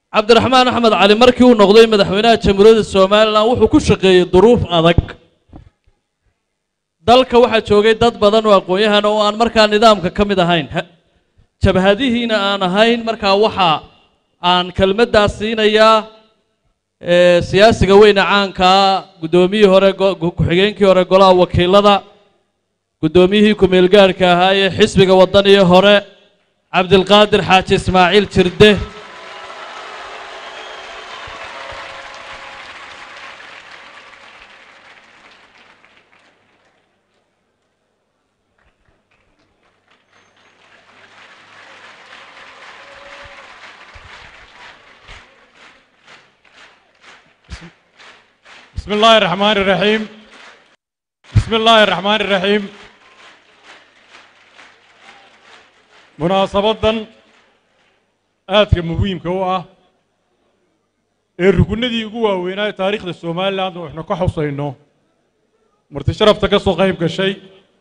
عبد الرحمن أحمد علي مركي ونقضي مدحوينها جمهورية الصومال وحو كشقي ظروف أدق dalka waxa joogay dad badan oo aqoon-yahan oo aan markaa nidaamka ka mid ahayn jabhadihiina aan ahayn markaa waxa aan kelmadaas siinayaa siyaasiga weyn caanka gudoomiyihii hore ku-xigeenkii hore golaha wakiilada gudoomiyihii ku-meel gaarka ahaa ee xisbiga wadaniga hore Cabdilqaadir Xaaji Ismaaciil Jirde بسم الله الرحمن الرحيم بسم الله الرحمن الرحيم مناسبة آتك مهم كوا الركن دي جوا وين تاريخ الصومال اللي عنده إحنا كحوصينه مرتشرف تكسو قايم كشيء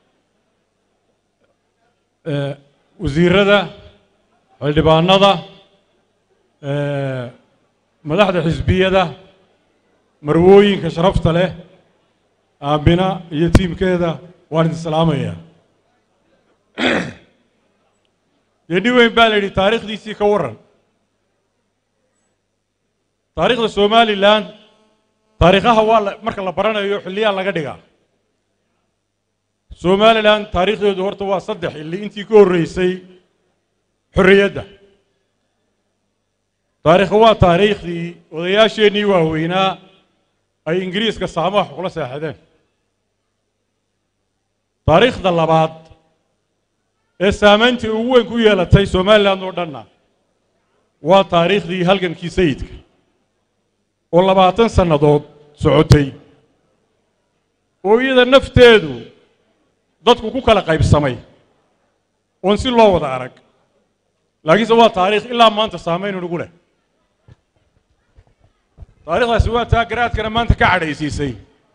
وزير هذا الدبان هذا مدحد الحزبية ده مروين كشرفت له أبنا يتيم كذا وارد السلامية يعني وين بالي تاريخ دي سيكورن تاريخ الصومالي الآن تاريخها هو مركز لبرنا يحليها لقديها الصومالي الآن تاريخ دورته وصدح اللي أنتي كور رئيسي حرية ده تاريخ هو تاريخ دي وضياشيني وهوينا أي إنجليز كسامح ولا ساحدين تاريخ ذا اللباد السامنتي هو كويا لتي سومالي نوردنا وتاريخ ذي هلجن كيسيد والله بعدين سنة سعودي وإذا نفتدوا ضدك كوكا لقايب السماي ونسي الله وضعك لكن سوى تاريخ إلا ما أنت سامين ونقوله تاريخ سوى تاجرات كنا ما أنت كعري سيسي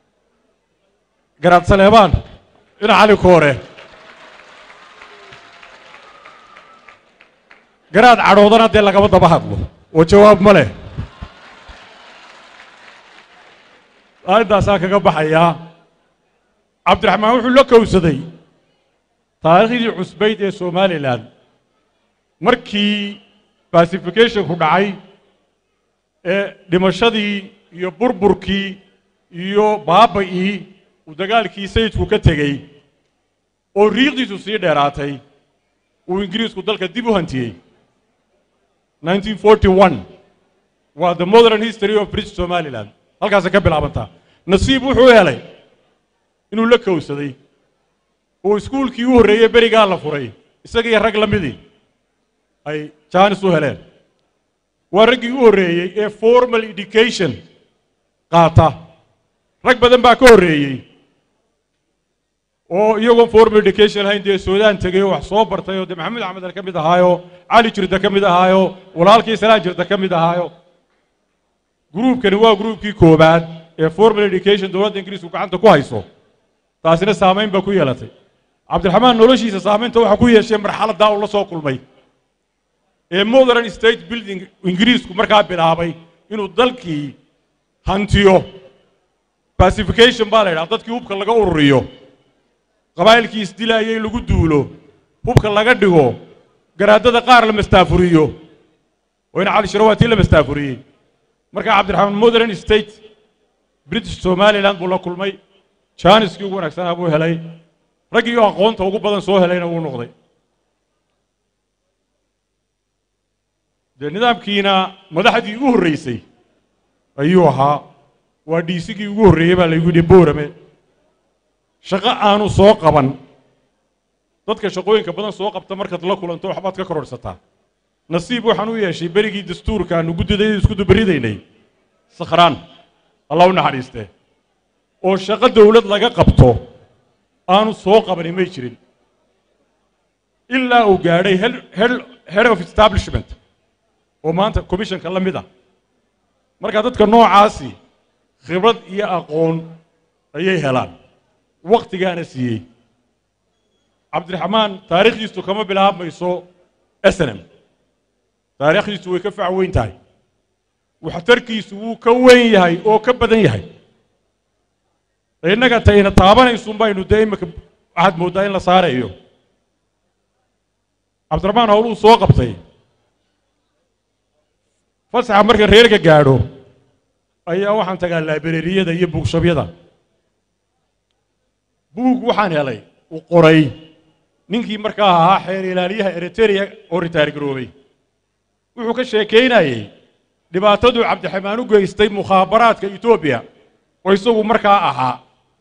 قرات سليمان إلى علي كورة قرات عروضنا دي لقى بده بحضله وجواب مله هذا ساكا قبحيا عبد الرحمن وحول لك وسدي تاريخي عسبيد الصومالي لان مركي باسيفيكيشن كدعي dhimashadii iyo burburkii iyo baabaii uu dagaalkii sayidku ka tegay oo riiqdiisu sii dheeraatay uu ingiriisku dalka dib u hantiyay 1941 waa the modern history of British Somaliland halkaas ka bilaabantaa nasiib wuxuu helay inuu la kowsaday oo iskuulkii u horeeyay bariga la furay isaga iyo rag lamidii ay chance u heleen ورقي أوريي formal education قاطع ركب بدن باكوريي أو يوم formal education هاي السودان تجيه وحصوب برتايو ده محمد عمد الكم ده هايو علي جرد كم ده هايو ولالكي سلام جرد كم ده هايو جروب كانوا جروب كي كوباد formal education دولة إنجليز وكان تكويسو تاسنا سامين بكوية لتي عبد الرحمن نولشي سامين تو حكوية شيء مرحلة دا والله سوق المي modern state building ingiriisku markaa bilaabay inuu dalkii hantiyo pacification baa la yiraahdaa dadkii hubka laga ururiyo qabaylkii isdilaayay lagu duulo hubka laga dhigo garaadada qaar la mastaafuriyo oo in cali sharawaati la mastaafuriyay markaa cabdiraxmaan modern state British Somaliland buu la kulmay Chinese-kii ugu wanaagsanaa buu helay raggii aqoonta ugu badan soo helayna uu noqday nidaamkiina madaxdii ugu horeysay ayuu ahaa waa dhiisigii ugu horeeyay baa lagu yidhi boorame shaqo aanu soo qaban dadka shaqooyinka badan soo qabta markaad la kulanto waxbaad ka kororsataa nasiib waxaan u yeeshay berigii dastuurka aanu guddiday isku dubaridaynay sakhraan allah u naxariiste oo shaqo dawlad laga qabto aanu soo qabanin may jirin ilaa uu gaadhay head of establishment oo maanta commissionka la mid ah marka dadka noocaasi khibrad iyo aqoon ayay helaan waqtigaana siiyay cabdiraxmaan taariikhdiisu kama bilaabmayso SNM taariikhdiisu way ka facweyn tahay waxtarkiisu wuu ka weyn yahay oo ka badan yahay innaga tayna taabanaysun baynu dee imika waxaad mooddaa in la saarayo cabdiraxmaan howluu soo qabtay fasaxa marka reerka gaadho ayaa waxaan tagaa laabireeriyada iyo buugshabyada buug waxaan helay uu qoray ninkii markaa ahaa xeer ilaaliyaha Eritrea oo ritaar garoobay wuxuu ka sheekeynayay dhibaatadu cabdiraxmaan u geystay mukhaabaraadka Itoobiya oo isagu markaa ahaa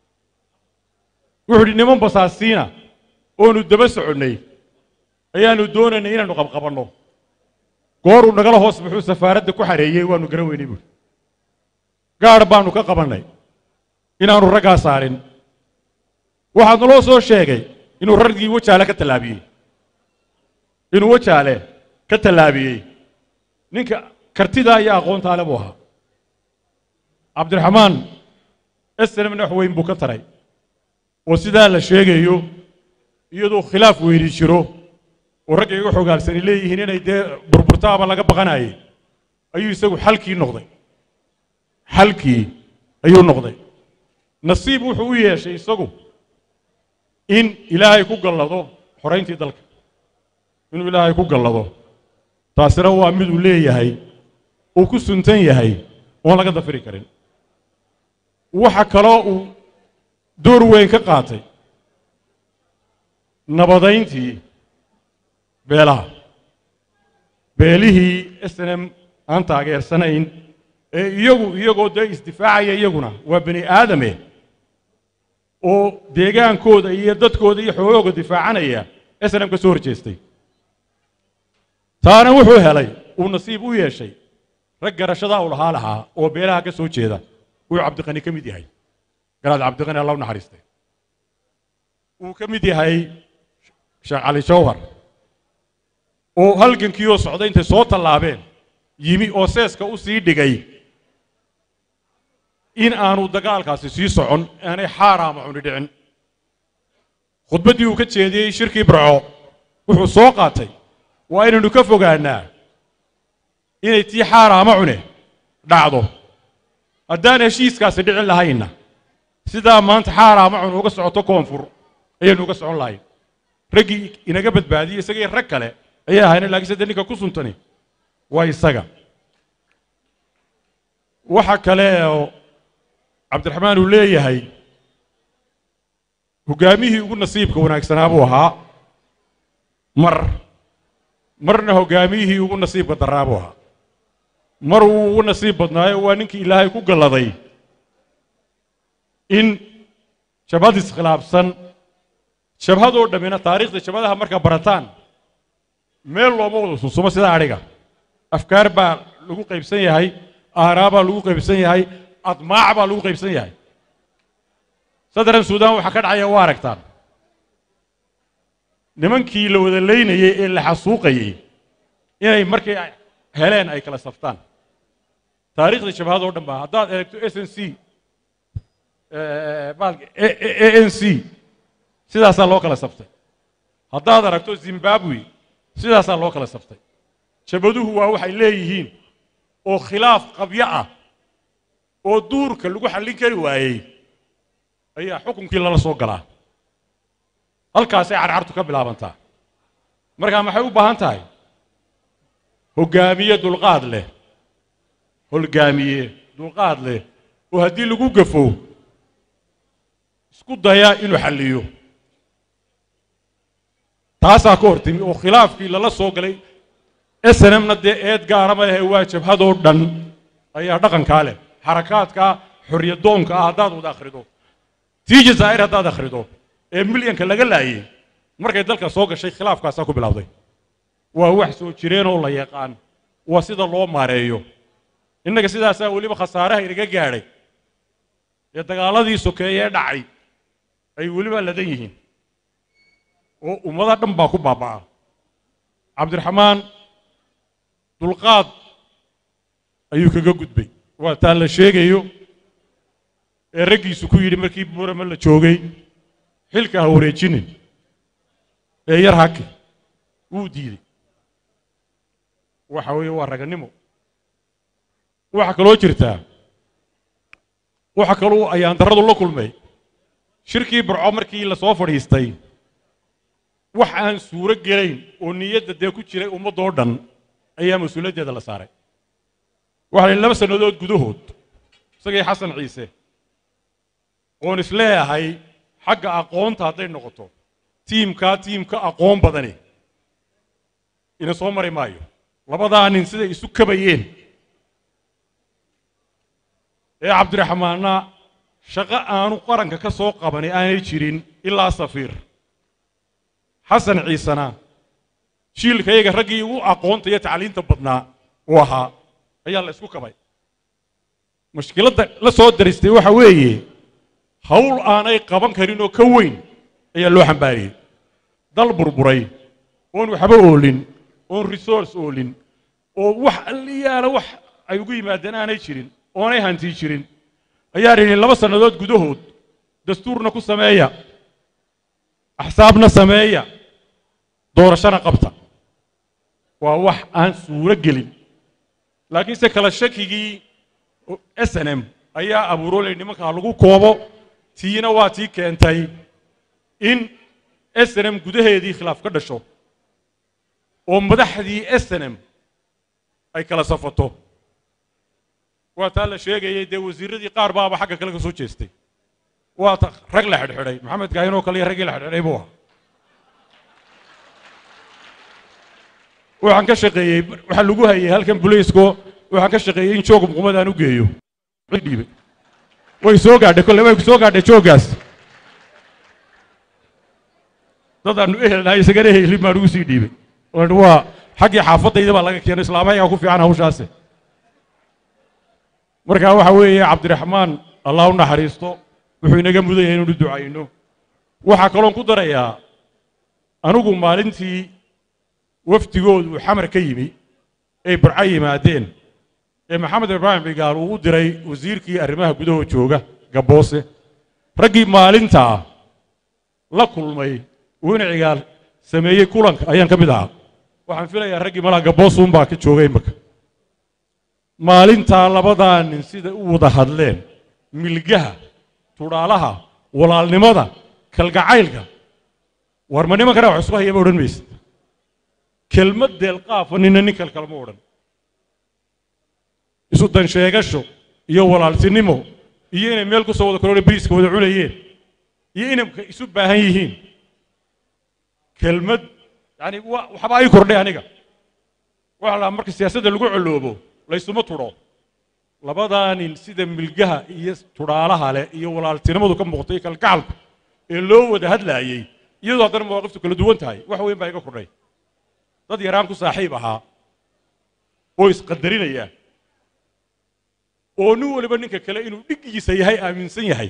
wuxuu niman basaasiina oo nu daba soconay ayaanu doonaynay inaanu qabqabanno goor uu nagala hoos baxuu safaaradda ku xareeyay waanu garan weynay buu gaar baanu ka qabanay inaanu ragga saarin waxaad naloo soo sheegay inuu raggii wajaale ka talaabiyay inuu wajaale ka talaabiyay ninka kartida iyo aqoonta leh buu ahaa cabdiraxmaan SNM wax weyn buu ka taray oo sidaa la sheegayo iyadoo khilaaf weyni jiro oo ragga igu xogaalsan leeyihiin inay dee burburtaaba laga baqanayay ayuu isagu xalkii ayuu noqday nasiib wuxuu u yeeshay isagu in ilaahay ku gallado xoreyntii dalka inuu ilaahay ku gallado taasina waa mid uu leeyahay uu ku suntan yahay oo laga dafiri karin waxa kale uu door weyn ka qaatay nabadayntii beelaha beelihii SNM aan taageersanayn ee iyagoo dee isdifaacaya iyaguna waa bani aadame oo deegaankooda iyo dadkooda iyo xoogooda difaacanaya SNM ka soo horjeestay taana wuxuu helay uu nasiib u yeeshay rag garashada u lahaa oo beelaha ka soo jeeda uu cabdiqani ka mid yahay garaad cabdiqani Allah u naxariistay uu ka mid yahay Sheekh Cali Jawhar oo halgankii oo socday intay soo tallaabeen yimi oo seeska u sii dhigay in aanu dagaalkaasi sii socon aanay xaraam cuni dhicin khudbadii uu ka jeediyay shirkii Burco wuxuu soo qaatay waa inaynu ka fogaanaa inay tii xaraam cune dhacdo haddaan heshiiskaasi dhicin lahayna sidaa maanta xaraam cun uga socoto koonfur ayaynu uga socon lahayn raggii inaga badbaadiyay isagii rag kale ayaa ahayn laakiin sidii ninka ku suntani waa isaga waxa kale oo cabdiraxmaan uu leeyahay hogaamiyihii ugu nasiibka wanaagsanaa buu ahaa marna hogaamiyihii ugu nasiibka daraa buu ahaa mar uu ugu nasiib badnaayo waa ninkii ilaahay ku galladay in jabhad iskhilaafsan jabhadoo dhammina taariikhda jabhadaha markaa barataan meel looma wada susumo sida adhiga afkaar baa lagu qaybsan yahay aaraa baa lagu qaybsan yahay admaac baa lagu qaybsan yahay sadran Suudaan waxa ka dhacaya waa aragtaan nimankii la wada leynayay ee la xasuuqayay inay markay heleen ay kala saftaan taariikhda jabhadoo dhan baa haddaad eegto SNC ANC sidaasaa loo kala saftay haddaad aragto Zimbabwe sidaasaa loo kala saftay jabhaduhu waa waxay leeyihiin oo khilaaf qabyo ah oo duurka lagu xallin kari waayay ayaa xukunkii lala soo galaa halkaas ay carcartu ka bilaabantaa markaa maxay u baahan tahay hogaamiye dulqaad leh oo haddii lagu gafo isku daya inuu xalliyo taasaa ka hortimi oo khilaafkii lala soo galay SNMna dee eed gaara ma lehe waa jabhadoo dhan ayaa dhaqankaa leh xarakaadka xorriyadoonka ah haddaad wada akhrido tii Jazaa'ir haddaad akhrido ee milyanka laga laayay markay dalka soo gashay khilaafkaasaa ku bilowday waa wax soo jireen oo la yaqaan waa sida loo maareeyo innaga sidaasaa weliba khasaaraha inaga gaadhay ee dagaaladii sokeeyee dhacay ay weliba ladan yihiin oo ummada dhan baa ku baaba'a cabdiraxmaan dulqaad ayuu kaga gudbay waa taa la sheegayo ee raggiisu ku yidhi markii Buurama la joogay xilka ha wareejinin ee yar hake wuu diiday waxa weeye waa raganimo waxa kaloo jirta waxa kaloo ayaan daradu la kulmay shirkii burco markii la soo fadhiistay wax aan suuro gelayn oo niyadda dee ku jiray ummadoo dhan ayaa mas'uuliyaddeeda la saaray waxa laba sanadood gudahood isagii xasan ciise oon isleeyahay xagga aqoonta hadday noqoto tiimka aqoon badani ina soo mari maayo labadaa nin siday isu kabayeen ee cabdiraxmaanna shaqo aanu qaranka ka soo qabanay aanay jirin ilaa safiir xasan ciisena jiilkayaga raggii ugu aqoonta iyo tacliinta badnaa uu ahaa ayaa la isku kabay mushkiladda la soo daristay waxa weeye hawl aanay qaban karin oo ka weyn ayaa loo xambaariyey dal burburay oon waxba oolin oon resource oolin oo wax aliyaala wax ay ugu yimaadeen aanay jirin oonay hanti jirin ayaa yidhi 2 sanadood gudahood dastuurna ku sameeya axsaabna sameeya doorashana qabta waa wax aan suuro gelin laakiin se kala shakigii SNM ayaa abuuroolay nimanka lagu koobo tiina waa tii keentay in SNM gudaheedii khilaaf ka dhasho oo madaxdii SNM ay kala safato waa taa la sheegayay dee wasiiradii qaar baaba xagga kale ka soo jeestay waa rag la xidhxidhay maxamed gaayin oo kale iyo raggii la xidhxidhay buu ahaa waxaan ka shaqeeyey waxa lagu hayay halkan booliisko waxaan ka shaqeeyey in joog muqmad aan u geeyo dhiibay way soo gaadhay kolle way soo gaadhay jooggaas dadaan ehelnahay isagana helin baan ugu sii dhiibay waa xaggii xaafadayda baa laga keenay islaamaha ku fiican hawshaasi markaa waxa weeye cabdiraxmaan allah u naxariisto wuxuu inaga mudan yahay inuu ducayno waxa kaloon ku darayaa anigu maalintii waftigoodu xamar ka yimi ay burca yimaadeen ee maxamed ibraahim cigaal uu u diray wasiirkii arrimaha gudaha jooga gaboose raggii maalinta la kulmay wayna cigaal sameeyay kulanka ayaan ka mid ahaa waxaan filayaa raggii malaha gaboose un baa ka joogay imaka maalinta labadaa nin sida u wada hadleen milgaha tudhaalaha walaalnimada kalgacaylka war ma nimankana wax isku hayaba odhan maysid kelmad deelqaafa nina nin kalkalma odhan isu dan sheegasho iyo walaaltinimo iyo inay meel ku soo wada korona bariiska wada cunayeen iyo inay isu baahan yihiin kelmad yani waxba ay kordhay aniga waxa la marka siyaasadda lagu coloobo laysuma tudho labadaa nin sida milgaha iyo tudhaalaha leh iyo walaaltinimadu ka muuqtay kalgacalku ee loo wada hadlaayey iyadoo haddana mawaaqiftu kala duwan tahay wax weyn baa iga kordhay dad yaraan ku saaxiib ahaa oo isqadarinaya oo nin waliba ninka kale inuu dhiggiisa yahay aaminsan yahay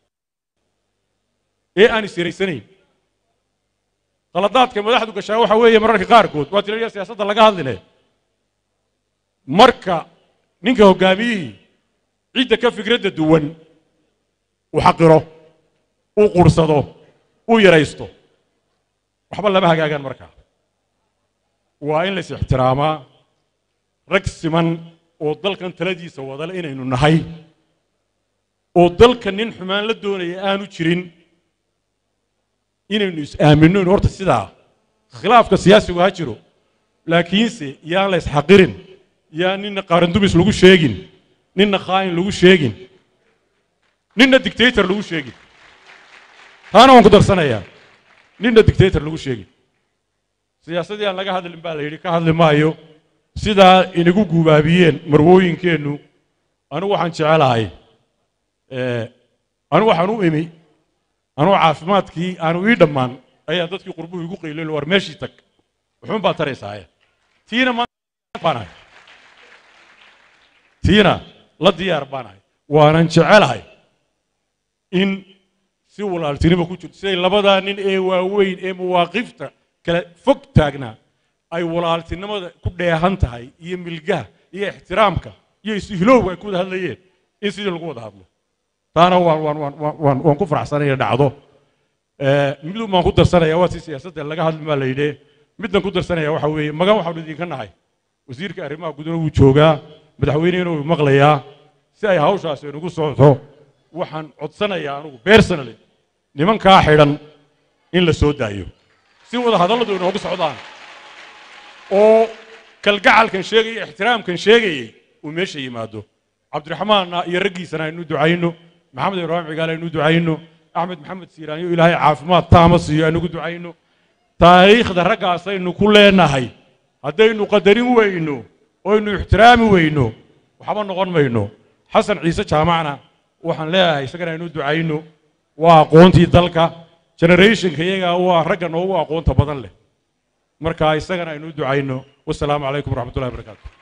ee aan isiraysanayn qaladaadka madaxdu gashaa waxa weeye mararka qaarkood waa tirada siyaasadda laga hadline marka ninka hogaamiyihii cidda ka fikradda duwan uu xaqiro uu qursado uu yaraysto waxba lama hagaagaan markaa waa in la is ixtiraamaa rag siman oo dalkan taladiisa wadale inaynu nahay oo dalka nin xumaan la doonaya aanu jirin inaynu is aaminno in horta sidaa khilaafka siyaasigu ha jiro laakiinse yaan la isxaqirin yaa ninna qaarandumis lagu sheegin ninna khaa'in lagu sheegin ninna dictator lagu sheegin taana waan ku darsanayaa ninna dictator lagu sheegin siyaasadii aan laga hadlin baa la yidhi ka hadli maayo sidaa inagu guubaabiyeen marwooyinkeennu anigu waxaan jecelahay anigu waxaan u imi anuu caafimaadkii aanu ii dhammaan ayaa dadkii qurbuhu igu qaylin war meeshii tag wuxuun baa taraysaaye tiina maanahay tiina la diyaar baanahay waanan jecelahay in si walaaltinimo ku jirto siday labadaa nin ee waaweyn ee mawaaqifta kala fog taagnaa ay walaaltinimada ku dheehan tahay iyo milgaha iyo ixtiraamka iyo isihilowga ay ku wada hadlayeen in sidii lagu wada hadlo taana waan ku faraxsanaya dhacdo miduu baan ku darsanaya waa si siyaasadda laga hadli maa la yidhi middan ku darsanaya waxa weeye magan waxaanu idinka nahay wasiirka arrimaha gudaha wuu joogaa madaxweyne inuu maqlayaa si ay hawshaas inagu socdo waxaan codsanayaa anigu personally nimankaa xidhan in la soo daayo si wada hadalladu inoogu socdaan oo kalgacalkan sheegaya ixtiraamkan sheegayay uu meesha yimaado cabdiraxmaanna iyo raggiisana aynu ducayno maxamed ibraahim cigaal aynu ducayno axmed maxamed siiraanyo ilaahay caafimaad taama siiyo aynugu ducayno taariikhda raggaasaynu ku leenahay haddaynu qadarin weyno oynu ixtiraami weyno waxba noqon mayno xasan ciise jaamacna waxaan leeyahay isagana aynu ducayno waa aqoontii dalka generationka iyaga waa ragga noogu aqoonta badan leh marka isagana aynu ducayno wassalaamu calaykum waraxmatullahi wabarakaatu